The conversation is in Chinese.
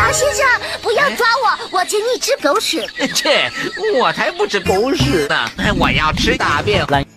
老先生，不要抓我，我请你吃狗屎。 切，我才不吃狗屎呢，我要吃大便。